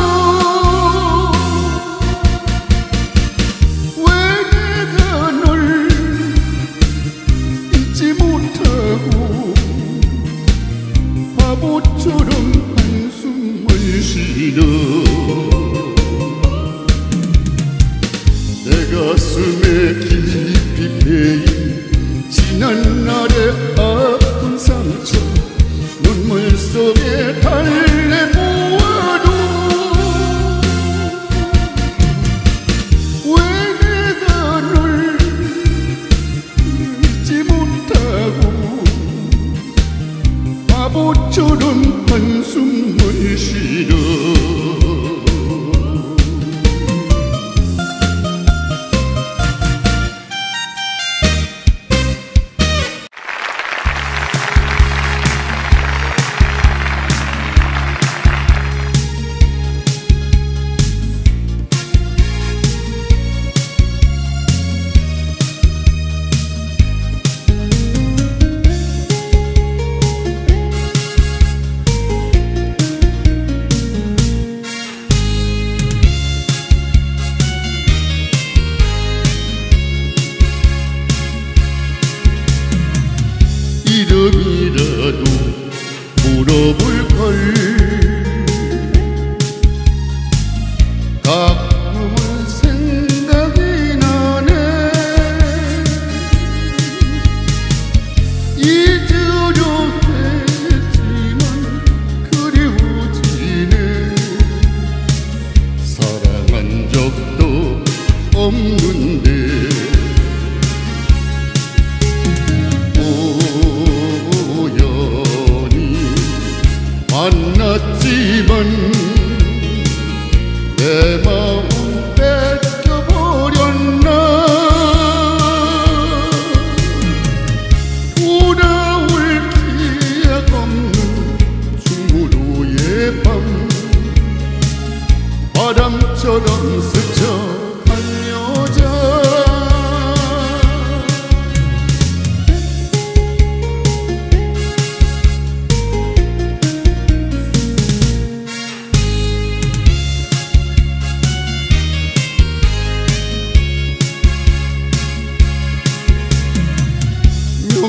왜 내가 널 잊지 못하고 바보처럼 한숨을 쉬려. 내 가슴에 깊이 패인 지난날의 아픈 상처 눈물 속에 달래보아도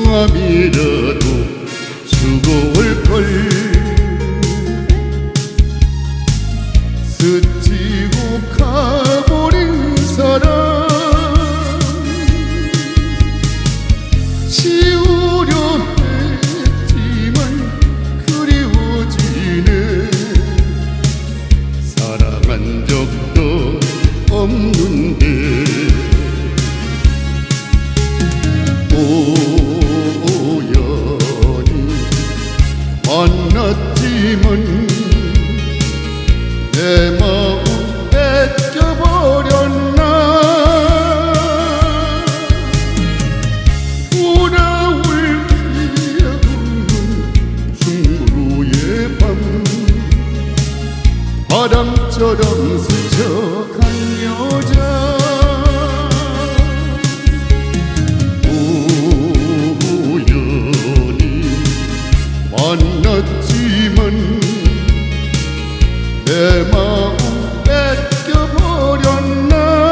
밤이라도 수고할걸. 스치고 가버린 사람 지우려 했지만 그리워지네. 사랑한 적도 없는데 우연히 만났지만 내 마음 뺏겨버렸나. 돌아올 기약 없는 중로의 밤 바람처럼 스쳐간 여자. 우연히 만났지만 내 마음 뺏겨버렸나.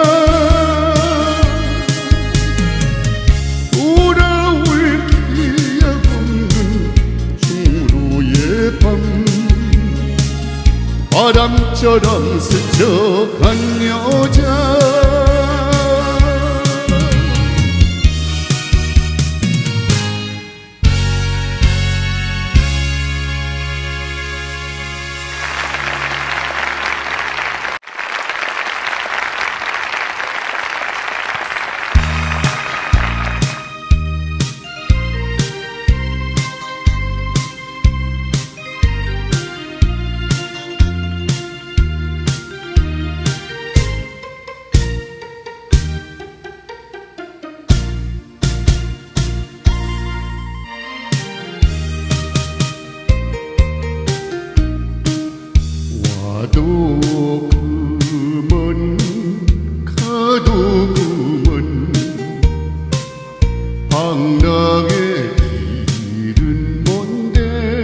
돌아올 기약 없는 중로의 밤 바람처럼 스쳐간 여자. 가도 그만 가도 그만 방랑의 길은 먼데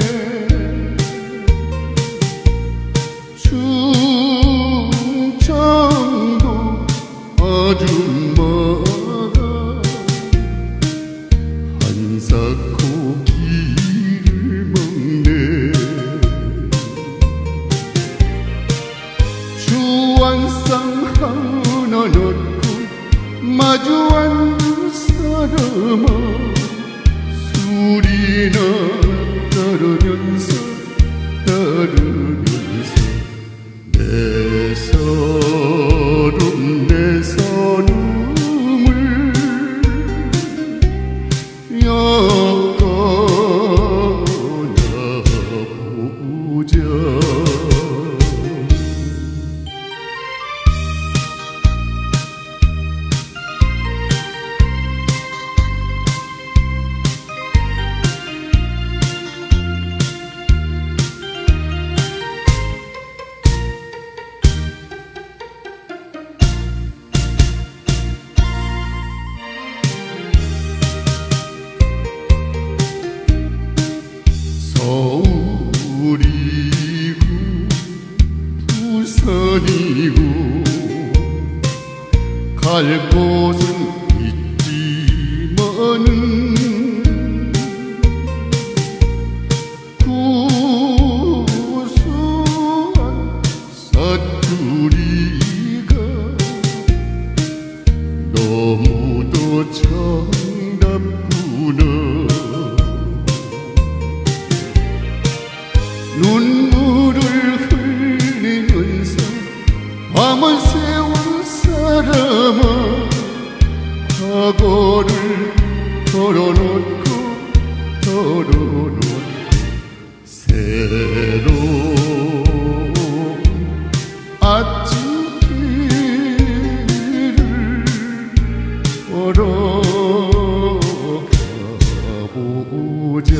충청도 아줌마가 한사코 길을 먹네. 주안상 하나 넣고 마주 앉은 사람아 술이나 따르면서 따르면서 내 서름 내 서름을 엮어나보자. 서울이고 부산이고 갈 곳은 있지만은 구수한 사투리가 너무도 정답구나. 눈물을 흘리면서 밤을 새운 사람아 과거를 털어놓고 털어놓고 새로운 아침길을 걸어가보자.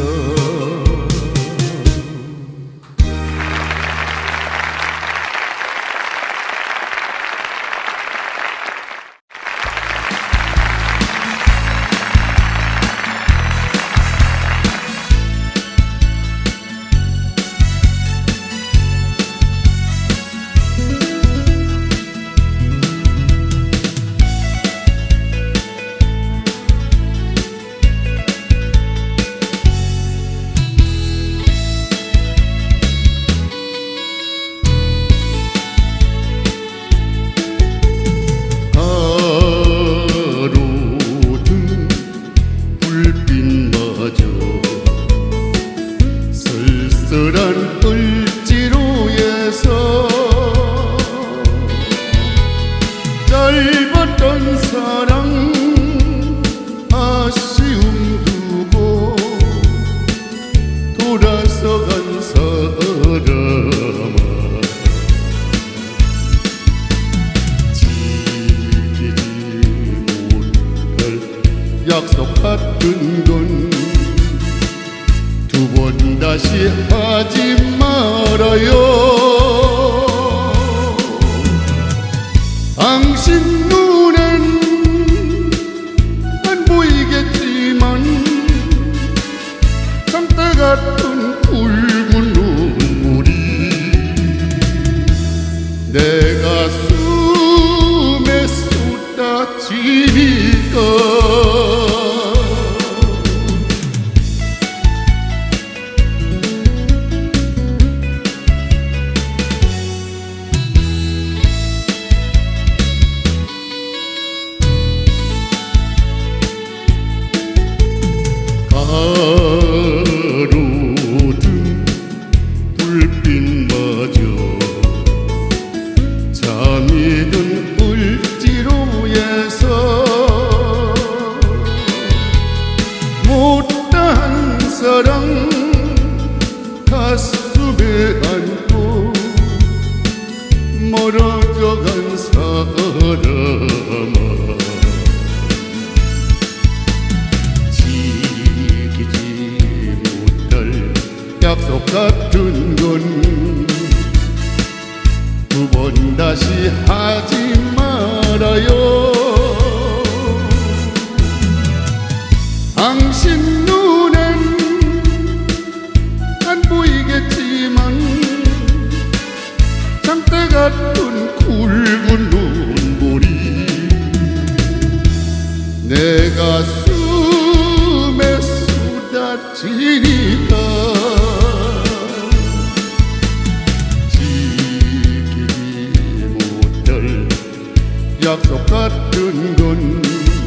약속 같은 건 두 번 다시 하지 말아요. 당신 눈엔 안 보이겠지만 장대 같은 굵은 눈물이 내 가슴에 쏟아지니까 가로등 불빛마저 잠이 든 을지로에서 못다한 사랑 가슴에 안고 멀어져간 사람아 약속 같은 건 두 번 다시 하지 말아요. 당신 눈엔 안 보이겠지만 장대 같은 굵은 눈물이 내 가슴에 쏟아지니까 약속 같은 건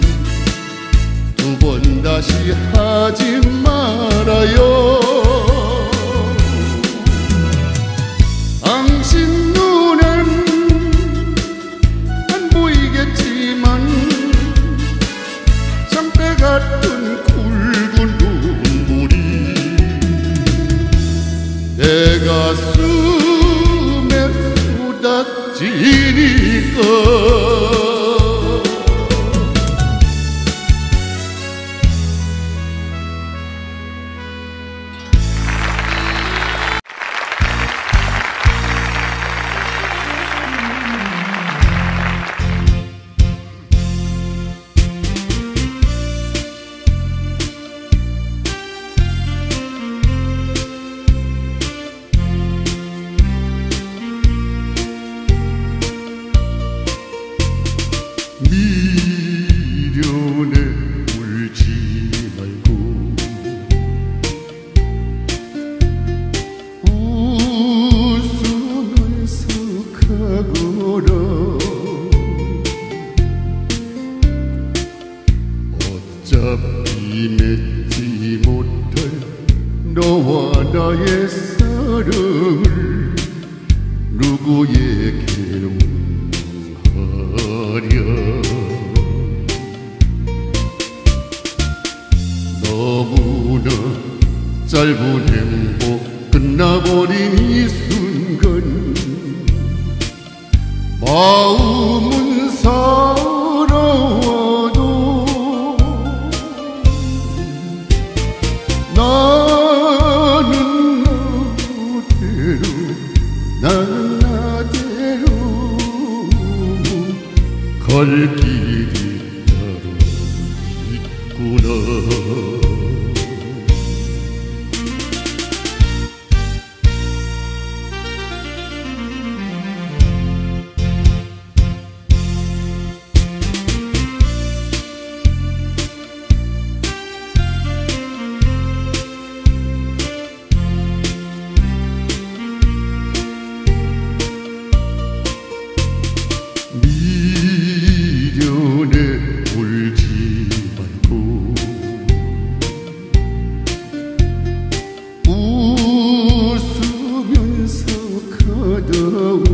두 번 다시 하지 말아요. 당신 눈엔 안 보이겠지만 장대 같은 굵은 눈물이 내 가슴에 쏟아지니까 미련에 울지 말고 웃으면서 가거라. 어차피 맺지 못할 너와 나의 사랑을 누구에게로 너무나 짧은 행복 끝나버린 이 순간 마음은 살아와도 나는 나대로 나는 나대로 갈 길이 따로 있구나. 미련에 울지 말고 웃으면서 가다오.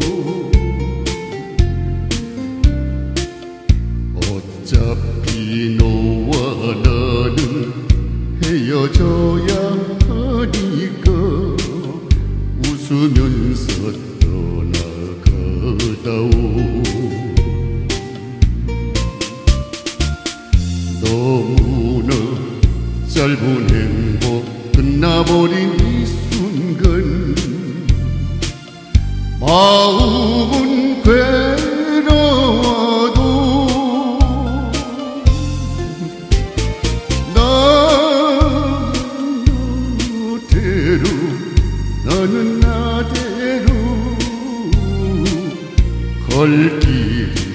어차피 너와 나는 헤어져야 하니까 웃으면서 떠나가다오. 너 짧은 행복 끝나버린 이 순간 마음은 괴로워도 나대로 나는 나대로 걸 길